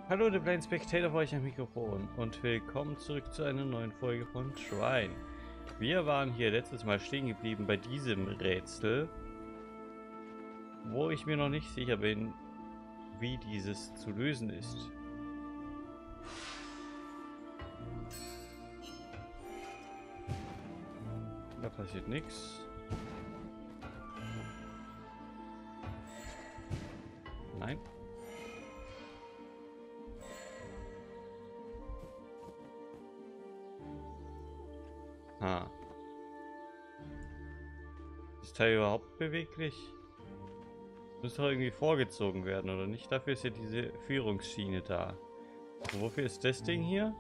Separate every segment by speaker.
Speaker 1: Hallo, der Blind Spectator für euch am Mikrofon und willkommen zurück zu einer neuen Folge von Shrine. Wir waren hier letztes Mal stehen geblieben bei diesem Rätsel, wo ich mir noch nicht sicher bin, wie dieses zu lösen ist. Da passiert nichts. Nein. Ah. Ist das Teil überhaupt beweglich? Muss doch irgendwie vorgezogen werden, oder nicht? Dafür ist ja diese Führungsschiene da. Und wofür ist das Ding hier?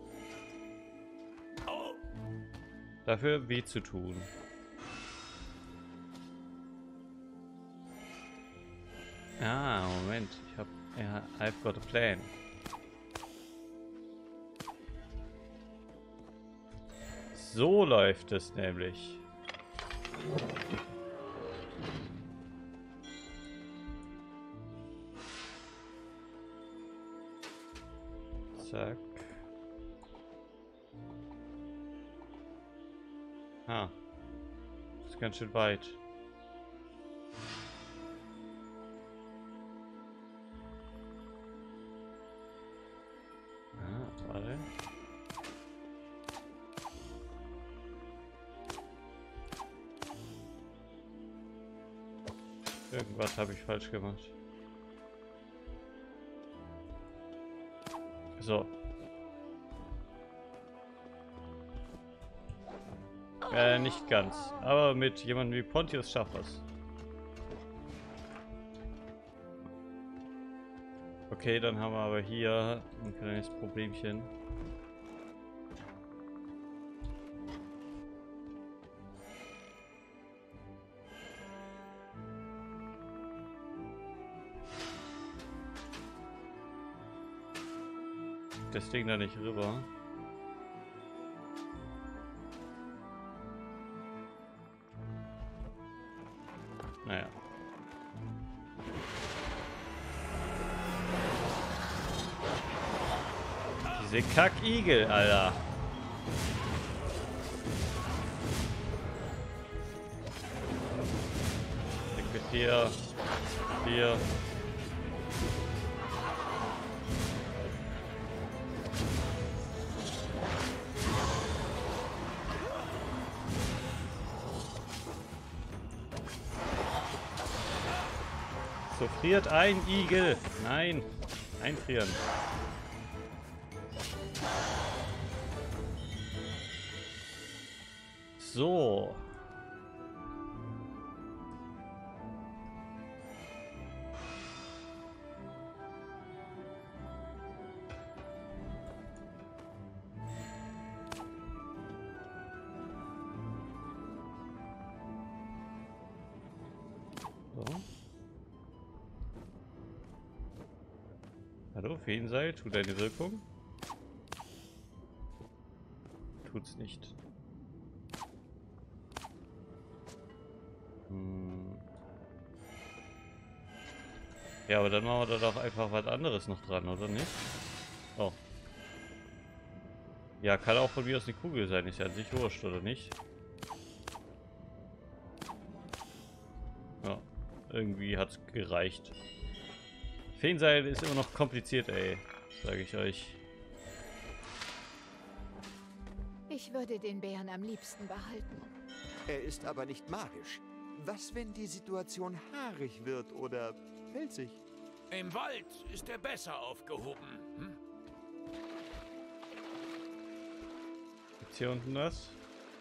Speaker 1: Dafür weh zu tun. Ah, Moment. Ich hab... Ja, I've got a plan. So läuft es nämlich. Zack. Ah. Das ist ganz schön weit. Ah, warte. Irgendwas habe ich falsch gemacht. So. Nicht ganz. Aber mit jemandem wie Pontius schafft das. Okay, dann haben wir aber hier ein kleines Problemchen. Das Ding da nicht rüber. Naja. Diese Kackigel, Alter. Hier. Hier. So friert ein Igel. Nein. Einfrieren. So. So. Hallo, Feenseil, tut deine Wirkung? Tut's nicht. Ja, aber dann machen wir da doch einfach was anderes noch dran, oder nicht? Oh. Ja, kann auch von mir aus eine Kugel sein, ist ja an sich wurscht, oder nicht? Ja, irgendwie hat's gereicht. Feenseil ist immer noch kompliziert, ey, sage ich euch.
Speaker 2: Ich würde den Bären am liebsten behalten.
Speaker 3: Er ist aber nicht magisch. Was, wenn die Situation haarig wird oder pelzig?
Speaker 4: Im Wald ist er besser aufgehoben. Hm?
Speaker 1: Gibt's hier unten was?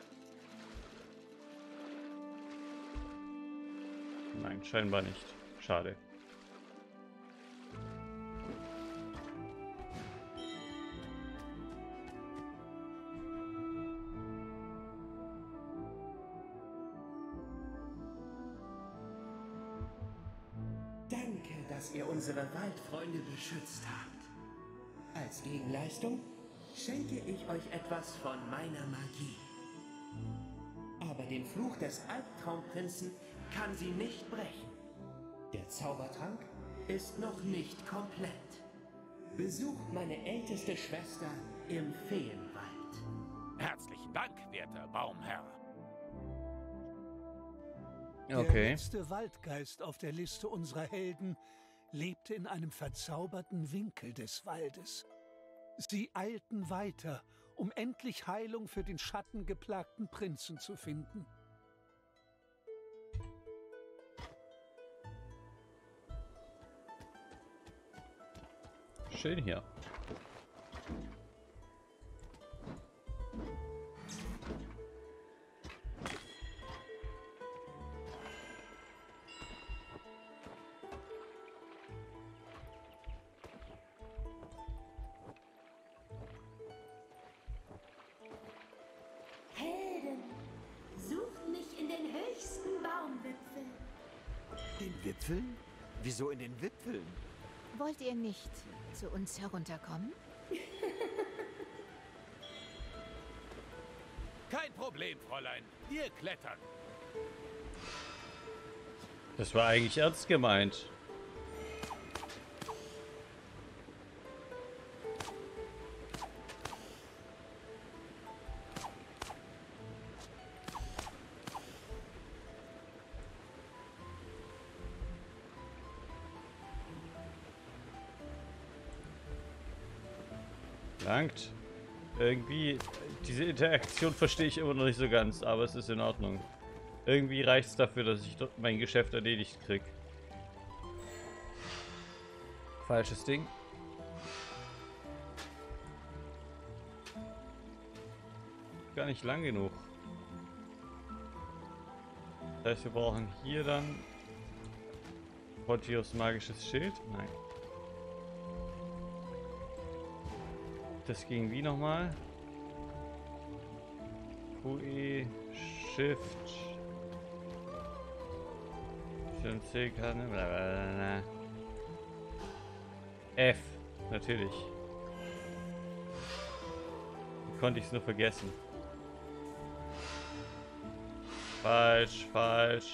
Speaker 1: Nein, scheinbar nicht. Schade.
Speaker 5: Danke, dass ihr unsere Waldfreunde beschützt habt. Als Gegenleistung schenke ich euch etwas von meiner Magie. Aber den Fluch des Albtraumprinzen kann sie nicht brechen. Der Zaubertrank ist noch nicht komplett. Besucht meine älteste Schwester im Feenwald.
Speaker 4: Herzlichen Dank, werter Baumherr.
Speaker 6: Der
Speaker 1: Okay.
Speaker 6: letzte Waldgeist auf der Liste unserer Helden lebte in einem verzauberten Winkel des Waldes. Sie eilten weiter, um endlich Heilung für den schattengeplagten Prinzen zu finden.
Speaker 1: Schön hier.
Speaker 7: Helden, sucht mich in den höchsten Baumwipfeln.
Speaker 3: Den Wipfeln? Wieso in den Wipfeln?
Speaker 2: Wollt ihr nicht zu uns herunterkommen?
Speaker 4: Kein Problem, Fräulein. Wir klettern.
Speaker 1: Das war eigentlich ernst gemeint. Langt. Irgendwie, diese Interaktion verstehe ich immer noch nicht so ganz, aber es ist in Ordnung. Irgendwie reicht es dafür, dass ich dort mein Geschäft erledigt krieg. Falsches Ding. Gar nicht lang genug. Das heißt, wir brauchen hier dann Portios magisches Schild. Nein. Das ging wie nochmal? QE, Shift, C, blablabla. F, natürlich. Wie konnte ich es nur vergessen? Falsch, falsch.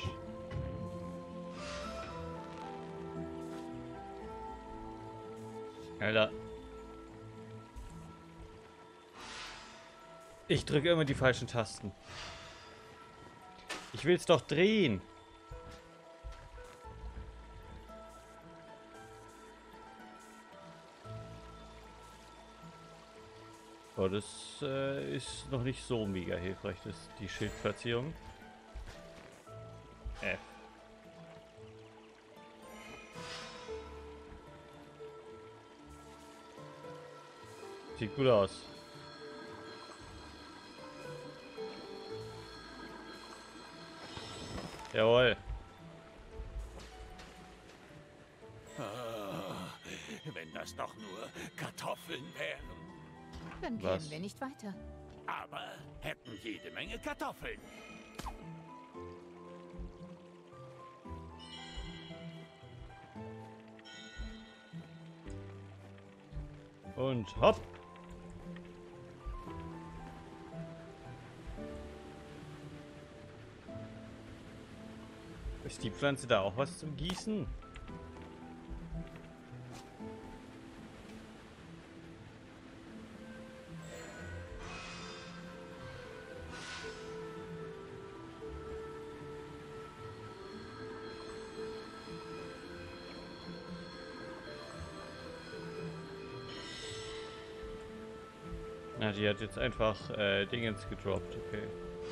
Speaker 1: Alter. Ich drücke immer die falschen Tasten. Ich will es doch drehen. Oh, das ist noch nicht so mega hilfreich, die Schildplatzierung. F. Sieht gut aus. Jawohl.
Speaker 4: Wenn das doch nur Kartoffeln wären.
Speaker 2: Dann
Speaker 1: Was?
Speaker 2: kämen wir nicht weiter.
Speaker 4: Aber hätten jede Menge Kartoffeln.
Speaker 1: Und hopp. Ist die Pflanze da auch was zum Gießen? Na, die hat jetzt einfach Dingens gedroppt, okay.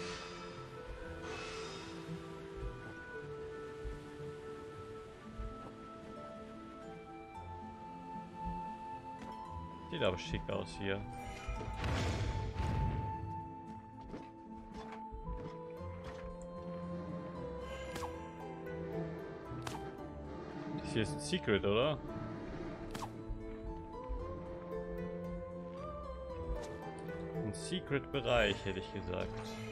Speaker 1: Sieht aber schick aus hier. Das hier ist ein Secret, oder? Ein Secret-Bereich, hätte ich gesagt.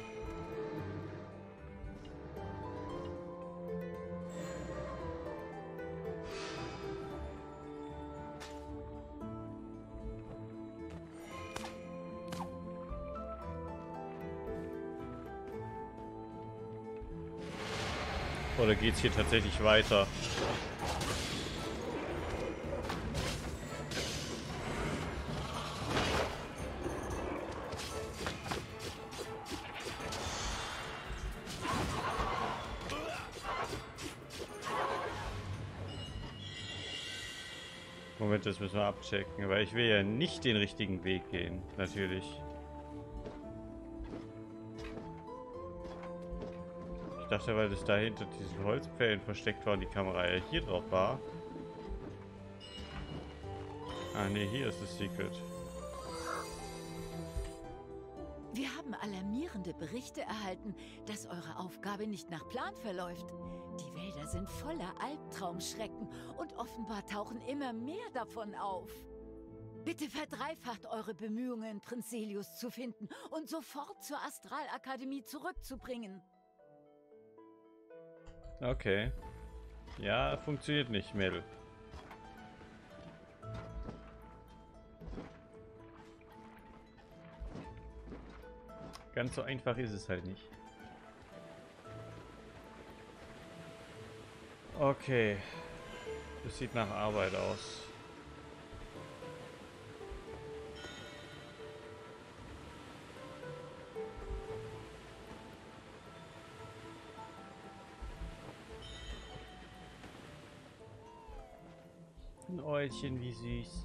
Speaker 1: Oder geht's hier tatsächlich weiter? Moment, das müssen wir abchecken, weil ich will ja nicht den richtigen Weg gehen, natürlich. Ich dachte, weil das da hinter diesen Holzpfählen versteckt war und die Kamera ja hier drauf war. Ah ne, hier ist das Secret.
Speaker 2: Wir haben alarmierende Berichte erhalten, dass eure Aufgabe nicht nach Plan verläuft. Die Wälder sind voller Albtraumschrecken und offenbar tauchen immer mehr davon auf. Bitte verdreifacht eure Bemühungen, Prinz Selius zu finden und sofort zur Astralakademie zurückzubringen.
Speaker 1: Okay. Ja, funktioniert nicht, Mädel. Ganz so einfach ist es halt nicht. Okay. Das sieht nach Arbeit aus. Ein Eulchen, wie süß.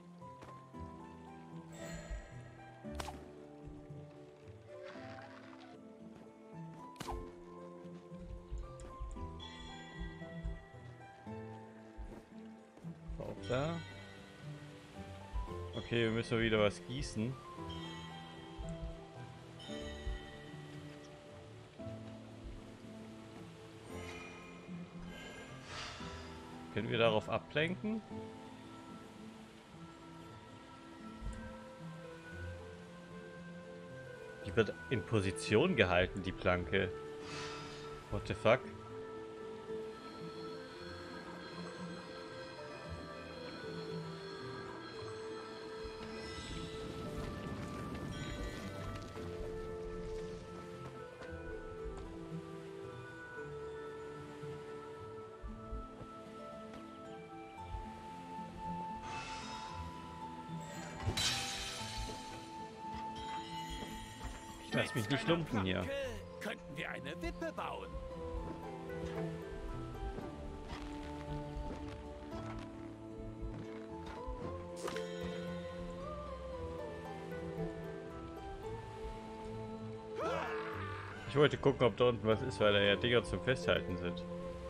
Speaker 1: Da. Okay, wir müssen wieder was gießen. Können wir darauf ablenken? Die wird in Position gehalten, die Planke. What the fuck? Lass mich nicht lumpen hier.
Speaker 4: Könnten wir eine Wippe bauen?
Speaker 1: Ich wollte gucken, ob da unten was ist, weil da ja Dinger zum Festhalten sind.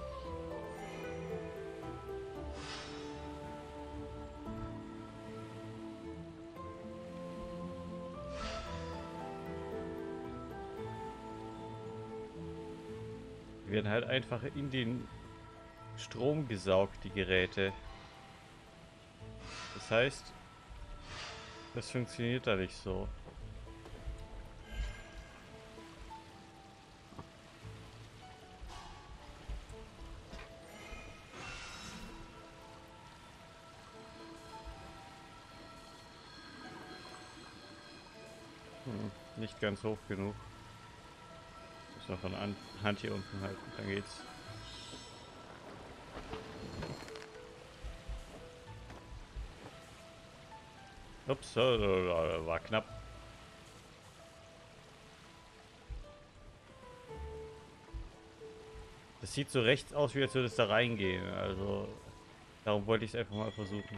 Speaker 1: Die werden halt einfach in den Strom gesaugt, die Geräte. Das heißt, das funktioniert da nicht so. Nicht ganz hoch genug. Muss noch von Hand hier unten halten, dann geht's. Ups, war knapp. Das sieht so rechts aus, wie als würde es da reingehen. Also, darum wollte ich es einfach mal versuchen.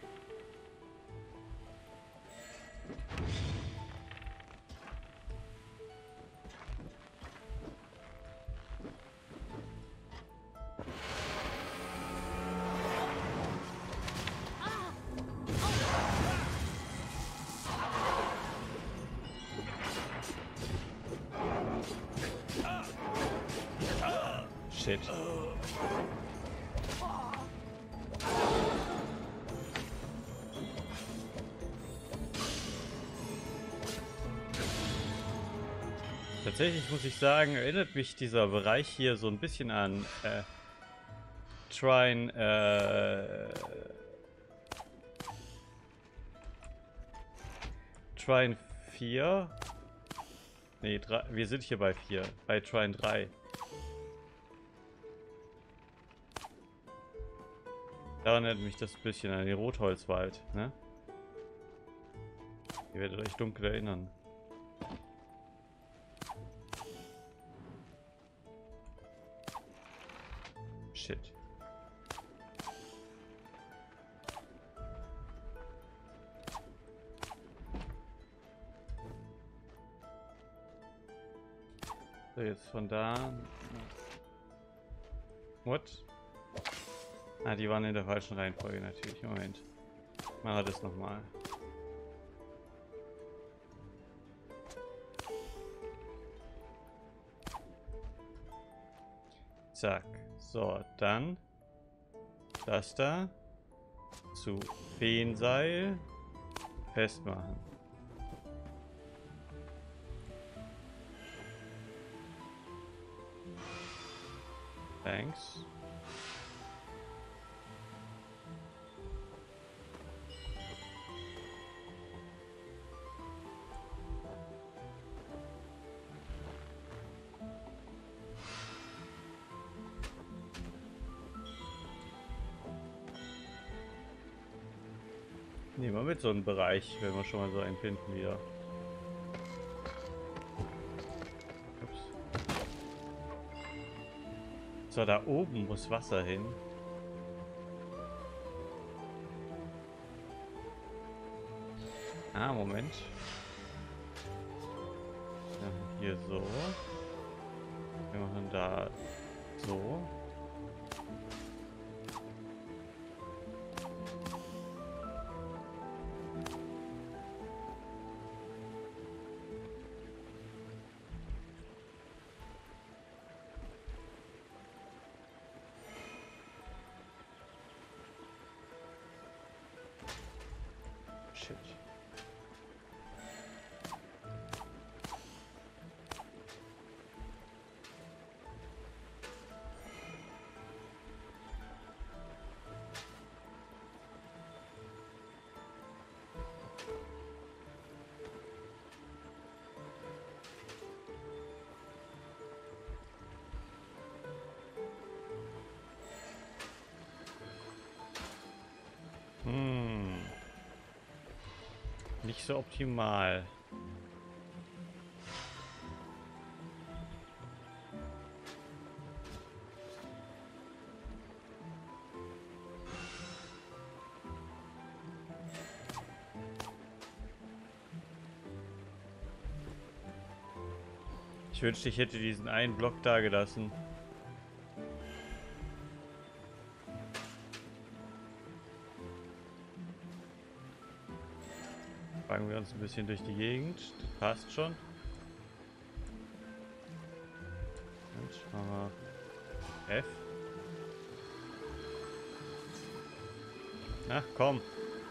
Speaker 1: Shit. Tatsächlich muss ich sagen, erinnert mich dieser Bereich hier so ein bisschen an Trine 4. Nee, 3, wir sind hier bei 4, bei Trine 3. Daran erinnert mich das ein bisschen an den Rotholzwald, ne? Ihr werdet euch dunkel erinnern. Shit. So, jetzt von da. What? Ah, die waren in der falschen Reihenfolge natürlich. Moment. Machen wir das nochmal. Zack. So, dann das da zu Feenseil festmachen. Thanks. Nehmen wir mit so einem Bereich, wenn wir schon mal so einen finden wieder. Ups. So, da oben muss Wasser hin. Ah, Moment. Hier so. Wir machen da so. Shit. Nicht so optimal. Ich wünschte, ich hätte diesen einen Block da gelassen. Fragen wir uns ein bisschen durch die Gegend. Das passt schon. Und machen wir F. Ach komm.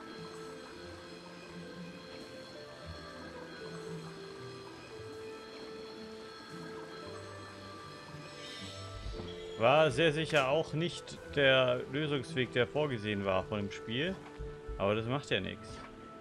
Speaker 1: War sehr sicher auch nicht der Lösungsweg, der vorgesehen war von dem Spiel. Aber das macht ja nichts.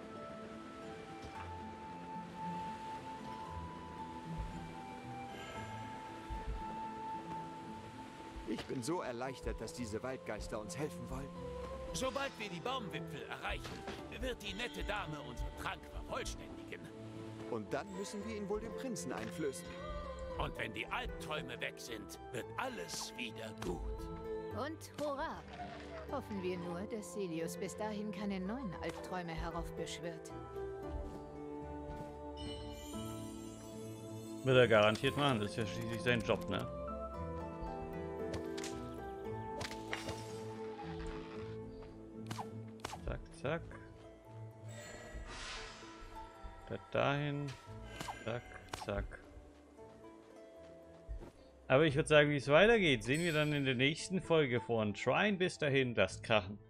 Speaker 3: Ich bin so erleichtert, dass diese Waldgeister uns helfen wollen.
Speaker 4: Sobald wir die Baumwipfel erreichen, wird die nette Dame unseren Trank vervollständigen.
Speaker 3: Und dann müssen wir ihn wohl dem Prinzen einflößen.
Speaker 4: Und wenn die Albträume weg sind, wird alles wieder gut.
Speaker 2: Und hurra! Hoffen wir nur, dass Silius bis dahin keine neuen Albträume heraufbeschwört.
Speaker 1: Wird er garantiert machen, das ist ja schließlich sein Job, ne? Zack, zack. Das dahin. Zack, zack. Aber ich würde sagen, wie es weitergeht, sehen wir dann in der nächsten Folge von Shrine. Bis dahin, lasst krachen.